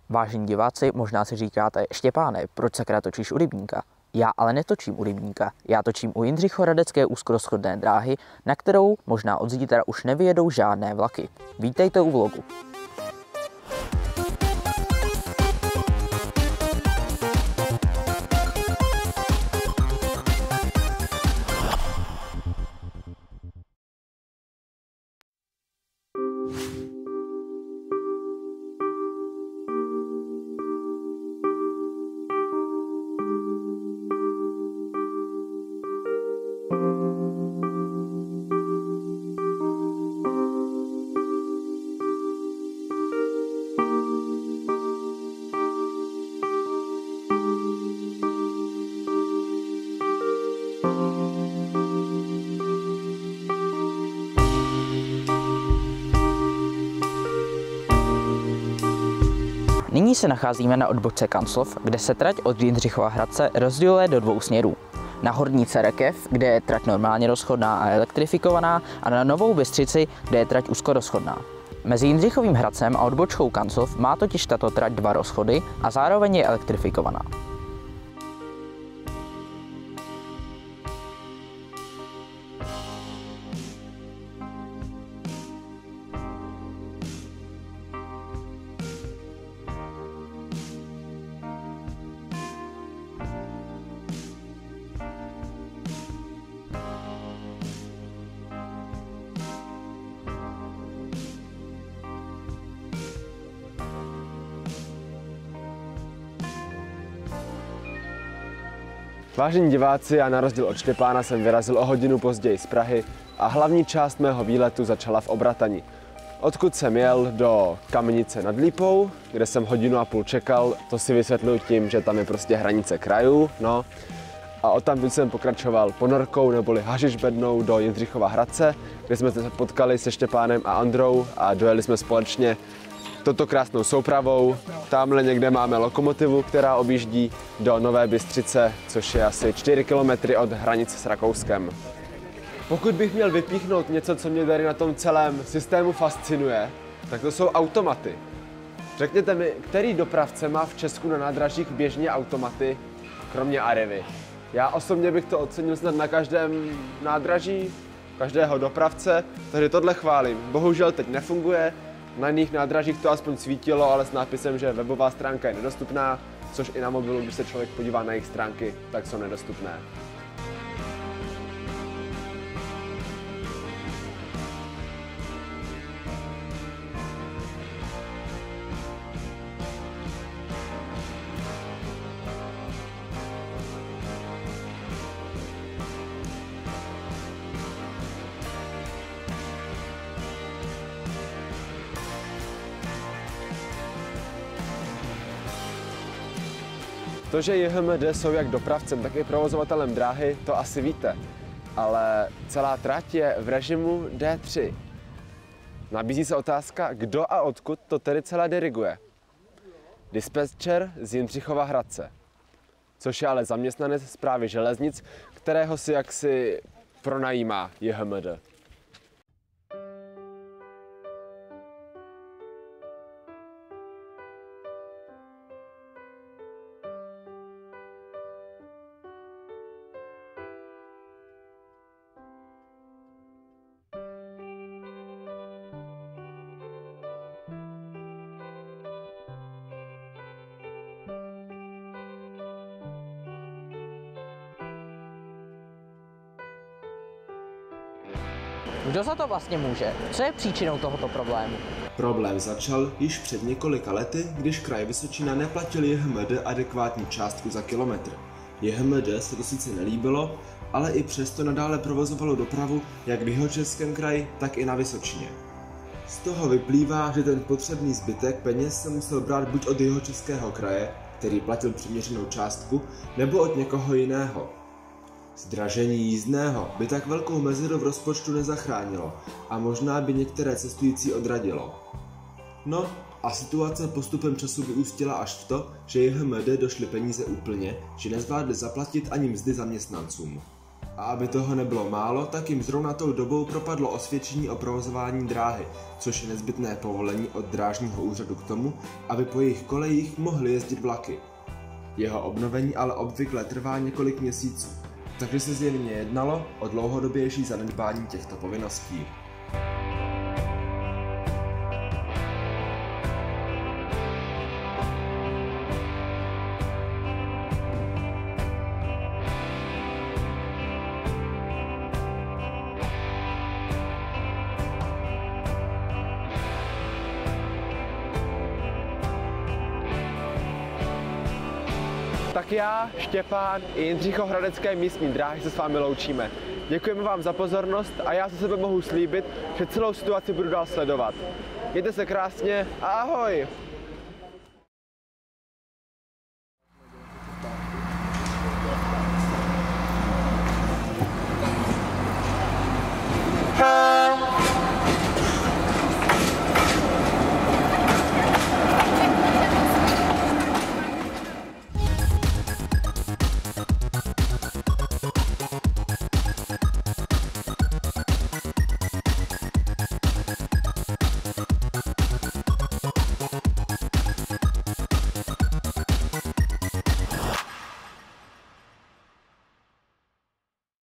Vážení diváci, možná si říkáte, Štěpáne, proč sakra točíš u rybníka? Já ale netočím u rybníka, já točím u Jindřichohradecké úzkorozchodné dráhy, na kterou možná od zítra už nevyjedou žádné vlaky. Vítejte u vlogu. Nyní se nacházíme na odbočce Kanclov, kde se trať od Jindřichova Hradce rozděluje do dvou směrů. Na Horní Cerekev, kde je trať normálně rozchodná a elektrifikovaná, a na Novou Bystřici, kde je trať úzkorozchodná. Mezi Jindřichovým Hradcem a odbočkou Kanclov má totiž tato trať dva rozchody a zároveň je elektrifikovaná. Vážení diváci, já na rozdíl od Štěpána jsem vyrazil o hodinu později z Prahy a hlavní část mého výletu začala v Obratani, odkud jsem jel do Kamenice nad Lípou, kde jsem hodinu a půl čekal. To si vysvětluji tím, že tam je prostě hranice krajů, no. A odtamtud jsem pokračoval ponorkou neboli hašišbednou do Jindřichova Hradce, kde jsme se potkali se Štěpánem a Androu a dojeli jsme společně toto krásnou soupravou. Tamhle někde máme lokomotivu, která objíždí do Nové Bystřice, což je asi 4 km od hranice s Rakouskem. Pokud bych měl vypíchnout něco, co mě tady na tom celém systému fascinuje, tak to jsou automaty. Řekněte mi, který dopravce má v Česku na nádražích běžně automaty, kromě Arrivy? Já osobně bych to ocenil snad na každém nádraží, každého dopravce, takže tohle chválím. Bohužel teď nefunguje. Na jiných nádražích to aspoň svítilo, ale s nápisem, že webová stránka je nedostupná, což i na mobilu, když se člověk podívá na jejich stránky, tak jsou nedostupné. To, že JHMD jsou jak dopravcem, tak i provozovatelem dráhy, to asi víte. Ale celá trať je v režimu D3. Nabízí se otázka, kdo a odkud to tedy celé diriguje. Dispečer z Jindřichova Hradce, což je ale zaměstnanec Správy železnic, kterého si jaksi pronajímá JHMD. Kdo za to vlastně může? Co je příčinou tohoto problému? Problém začal již před několika lety, když kraj Vysočina neplatil JHMD adekvátní částku za kilometr. JHMD se to sice nelíbilo, ale i přesto nadále provozovalo dopravu jak v Jihočeském kraji, tak i na Vysočině. Z toho vyplývá, že ten potřebný zbytek peněz se musel brát buď od Jihočeského kraje, který platil přiměřenou částku, nebo od někoho jiného. Zdražení jízdného by tak velkou mezeru v rozpočtu nezachránilo a možná by některé cestující odradilo. No a situace postupem času vyústila až v to, že JHMD došly peníze úplně, že nezvládli zaplatit ani mzdy zaměstnancům. A aby toho nebylo málo, tak jim zrovna tou dobou propadlo osvědčení o provozování dráhy, což je nezbytné povolení od drážního úřadu k tomu, aby po jejich kolejích mohly jezdit vlaky. Jeho obnovení ale obvykle trvá několik měsíců, takže se zjevně jednalo o dlouhodobější zanedbání těchto povinností. Tak já, Štěpán i Jindřichohradecké místní dráhy se s vámi loučíme. Děkujeme vám za pozornost a já za sebe mohu slíbit, že celou situaci budu dál sledovat. Mějte se krásně a ahoj!